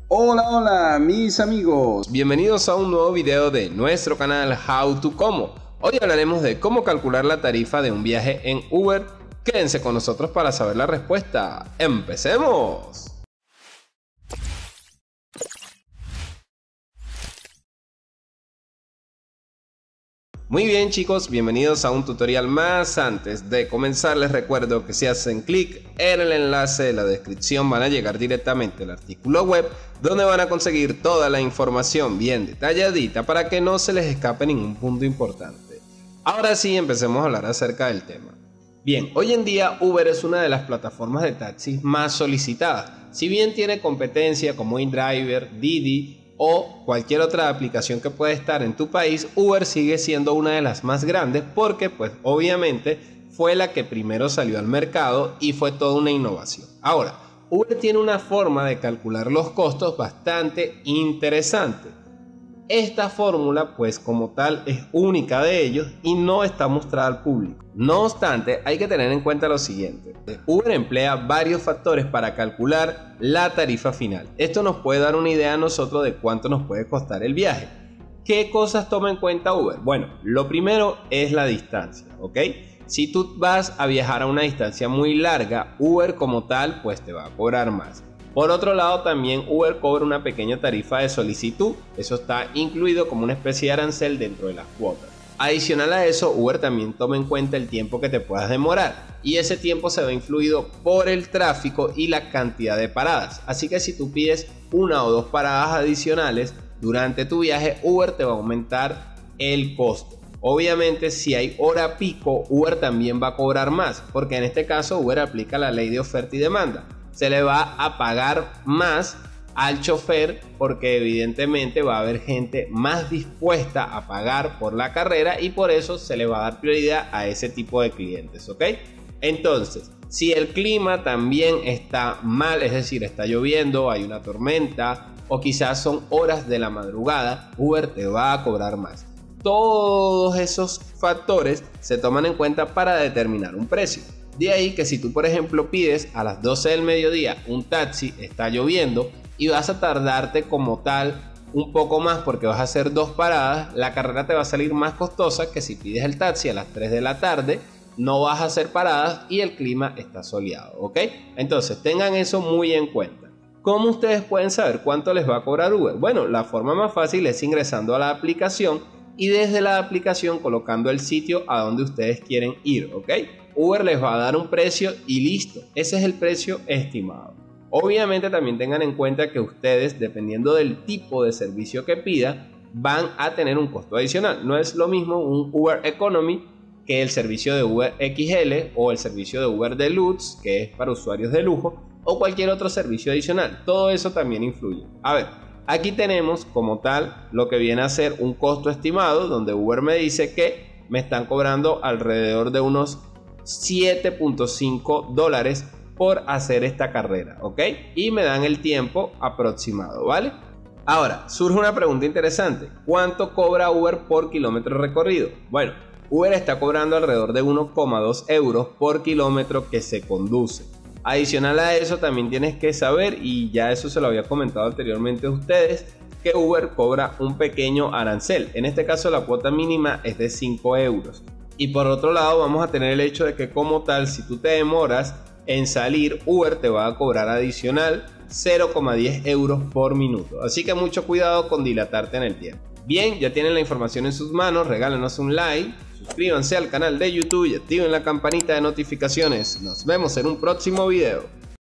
Hola mis amigos, bienvenidos a un nuevo video de nuestro canal How to Como. Hoy hablaremos de cómo calcular la tarifa de un viaje en Uber. Quédense con nosotros para saber la respuesta. ¡Empecemos! Muy bien chicos, bienvenidos a un tutorial más. Antes de comenzar les recuerdo que si hacen clic en el enlace de la descripción van a llegar directamente al artículo web donde van a conseguir toda la información bien detalladita para que no se les escape ningún punto importante. Ahora sí, empecemos a hablar acerca del tema. Bien, hoy en día Uber es una de las plataformas de taxis más solicitadas. Si bien tiene competencia como InDriver, Didi o cualquier otra aplicación que pueda estar en tu país, Uber sigue siendo una de las más grandes porque pues obviamente fue la que primero salió al mercado y fue toda una innovación. Ahora, Uber tiene una forma de calcular los costos bastante interesante. Esta fórmula pues como tal es única de ellos y no está mostrada al público. No obstante, hay que tener en cuenta lo siguiente. Uber emplea varios factores para calcular la tarifa final. Esto nos puede dar una idea a nosotros de cuánto nos puede costar el viaje. ¿Qué cosas toma en cuenta Uber? Bueno, lo primero es la distancia, ¿ok? Si tú vas a viajar a una distancia muy larga, Uber como tal pues te va a cobrar más. Por otro lado, también Uber cobra una pequeña tarifa de solicitud. Eso está incluido como una especie de arancel dentro de las cuotas. Adicional a eso, Uber también toma en cuenta el tiempo que te puedas demorar. Y ese tiempo se ve influido por el tráfico y la cantidad de paradas. Así que si tú pides una o dos paradas adicionales durante tu viaje, Uber te va a aumentar el costo. Obviamente, si hay hora pico, Uber también va a cobrar más. Porque en este caso, Uber aplica la ley de oferta y demanda. Se le va a pagar más al chofer porque evidentemente va a haber gente más dispuesta a pagar por la carrera y por eso se le va a dar prioridad a ese tipo de clientes, ¿ok? Entonces, si el clima también está mal, es decir, está lloviendo, hay una tormenta o quizás son horas de la madrugada, Uber te va a cobrar más. Todos esos factores se toman en cuenta para determinar un precio. De ahí que si tú por ejemplo pides a las 12 del mediodía un taxi, está lloviendo y vas a tardarte como tal un poco más porque vas a hacer dos paradas, la carrera te va a salir más costosa que si pides el taxi a las 3 de la tarde, no vas a hacer paradas y el clima está soleado, ¿ok? Entonces tengan eso muy en cuenta. ¿Cómo ustedes pueden saber cuánto les va a cobrar Uber? Bueno, la forma más fácil es ingresando a la aplicación y desde la aplicación colocando el sitio a donde ustedes quieren ir, ¿ok? Uber les va a dar un precio y listo, ese es el precio estimado. Obviamente también tengan en cuenta que ustedes, dependiendo del tipo de servicio que pida, van a tener un costo adicional. No es lo mismo un Uber Economy que el servicio de Uber XL o el servicio de Uber Deluxe, que es para usuarios de lujo, o cualquier otro servicio adicional. Todo eso también influye. A ver, aquí tenemos como tal lo que viene a ser un costo estimado, donde Uber me dice que me están cobrando alrededor de unos $7.5 por hacer esta carrera, ¿ok? Y me dan el tiempo aproximado, ¿vale? Ahora, surge una pregunta interesante. ¿Cuánto cobra Uber por kilómetro recorrido? Bueno, Uber está cobrando alrededor de 1,2 euros por kilómetro que se conduce. Adicional a eso, también tienes que saber, y ya eso se lo había comentado anteriormente a ustedes, que Uber cobra un pequeño arancel. En este caso, la cuota mínima es de 5 euros. Y por otro lado vamos a tener el hecho de que como tal, si tú te demoras en salir, Uber te va a cobrar adicional 0,10 euros por minuto. Así que mucho cuidado con dilatarte en el tiempo. Bien, ya tienen la información en sus manos, regálenos un like, suscríbanse al canal de YouTube y activen la campanita de notificaciones. Nos vemos en un próximo video.